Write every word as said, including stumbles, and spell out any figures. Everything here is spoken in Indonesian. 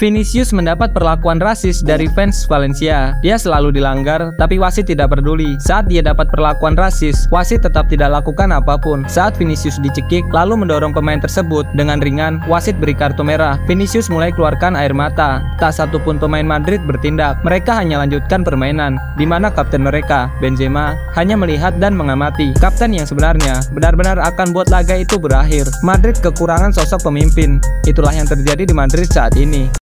Vinicius mendapat perlakuan rasis dari fans Valencia. Dia selalu dilanggar, tapi wasit tidak peduli. Saat dia dapat perlakuan rasis, wasit tetap tidak lakukan apapun. Saat Vinicius dicekik, lalu mendorong pemain tersebut dengan ringan, wasit beri kartu merah. Vinicius mulai keluarkan air mata. Tak satu pun pemain Madrid bertindak. Mereka hanya lanjutkan permainan, di mana kapten mereka, Benzema, hanya melihat dan mengamati. Kapten yang sebenarnya benar-benar akan buat laga itu berakhir. Madrid kekurangan sosok pemimpin. Itulah yang terjadi di Madrid saat ini.